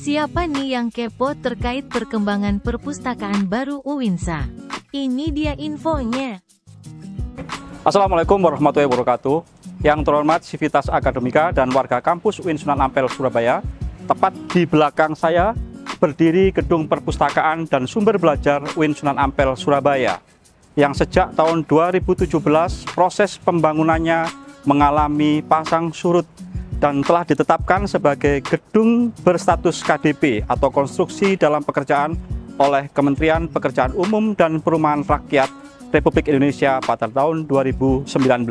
Siapa nih yang kepo terkait perkembangan perpustakaan baru UINSA? Ini dia infonya. Assalamualaikum warahmatullahi wabarakatuh. Yang terhormat Sivitas Akademika dan warga kampus UIN Sunan Ampel, Surabaya. Tepat di belakang saya berdiri gedung perpustakaan dan sumber belajar UIN Sunan Ampel, Surabaya, yang sejak tahun 2017 proses pembangunannya mengalami pasang surut dan telah ditetapkan sebagai gedung berstatus KDP atau konstruksi dalam pekerjaan oleh Kementerian Pekerjaan Umum dan Perumahan Rakyat Republik Indonesia pada tahun 2019.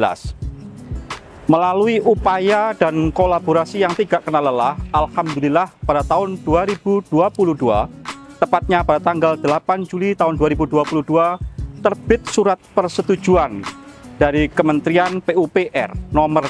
Melalui upaya dan kolaborasi yang tidak kenal lelah, alhamdulillah pada tahun 2022, tepatnya pada tanggal 8 Juli tahun 2022, terbit surat persetujuan dari Kementerian PUPR nomor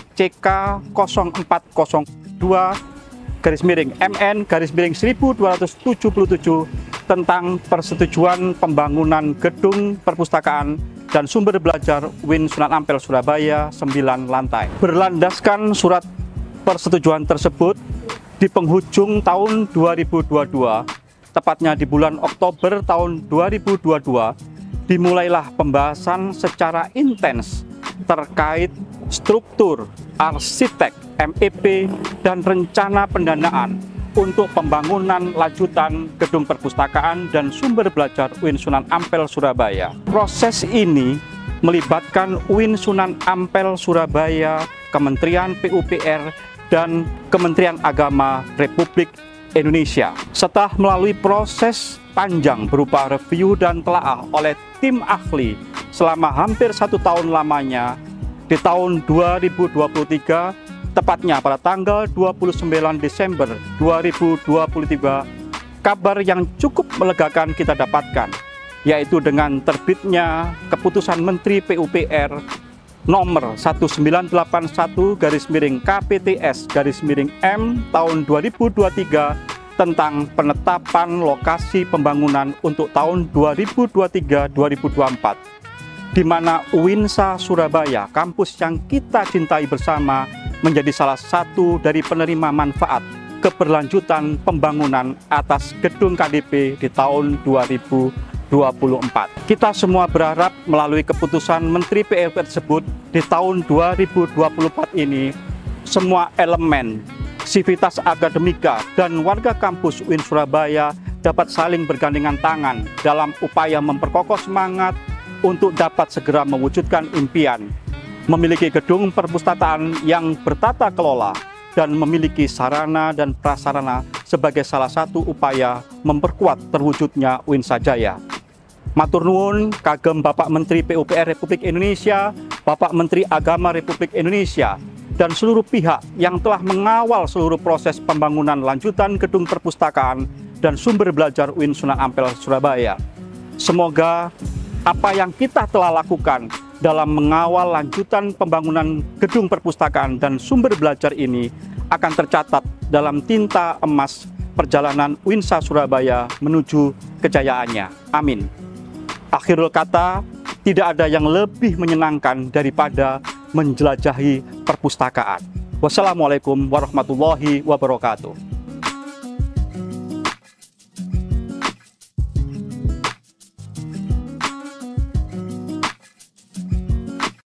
CK0442/MN/1277 tentang persetujuan pembangunan gedung perpustakaan dan sumber belajar UIN Sunan Ampel, Surabaya 9 lantai. Berlandaskan surat persetujuan tersebut, di penghujung tahun 2022, tepatnya di bulan Oktober tahun 2022, dimulailah pembahasan secara intens terkait struktur, arsitek, MEP, dan rencana pendanaan untuk pembangunan lanjutan gedung perpustakaan dan sumber belajar UIN Sunan Ampel, Surabaya. Proses ini melibatkan UIN Sunan Ampel, Surabaya, Kementerian PUPR, dan Kementerian Agama Republik Indonesia. Setelah melalui proses panjang berupa review dan telaah oleh tim ahli selama hampir 1 tahun lamanya, di tahun 2023, tepatnya pada tanggal 29 Desember 2023, kabar yang cukup melegakan kita dapatkan, yaitu dengan terbitnya keputusan Menteri PUPR nomor 1981/KPTS/M tahun 2023 tentang penetapan lokasi pembangunan untuk tahun 2023-2024, di mana UINSA Surabaya, kampus yang kita cintai bersama, menjadi salah satu dari penerima manfaat keberlanjutan pembangunan atas gedung KDP di tahun 2024. Kita semua berharap melalui keputusan Menteri PUPR tersebut di tahun 2024 ini, semua elemen Sivitas Akademika dan warga kampus UIN Surabaya dapat saling bergandengan tangan dalam upaya memperkokoh semangat untuk dapat segera mewujudkan impian, memiliki gedung perpustakaan yang bertata kelola dan memiliki sarana dan prasarana sebagai salah satu upaya memperkuat terwujudnya UINSA Jaya. Matur nuwun kagem Bapak Menteri PUPR Republik Indonesia, Bapak Menteri Agama Republik Indonesia, dan seluruh pihak yang telah mengawal seluruh proses pembangunan lanjutan gedung perpustakaan dan sumber belajar UIN Sunan Ampel, Surabaya. Semoga apa yang kita telah lakukan dalam mengawal lanjutan pembangunan gedung perpustakaan dan sumber belajar ini akan tercatat dalam tinta emas perjalanan UINSA Surabaya menuju kejayaannya. Amin. Akhirul kata, tidak ada yang lebih menyenangkan daripada menjelajahi perpustakaan. Wassalamualaikum warahmatullahi wabarakatuh.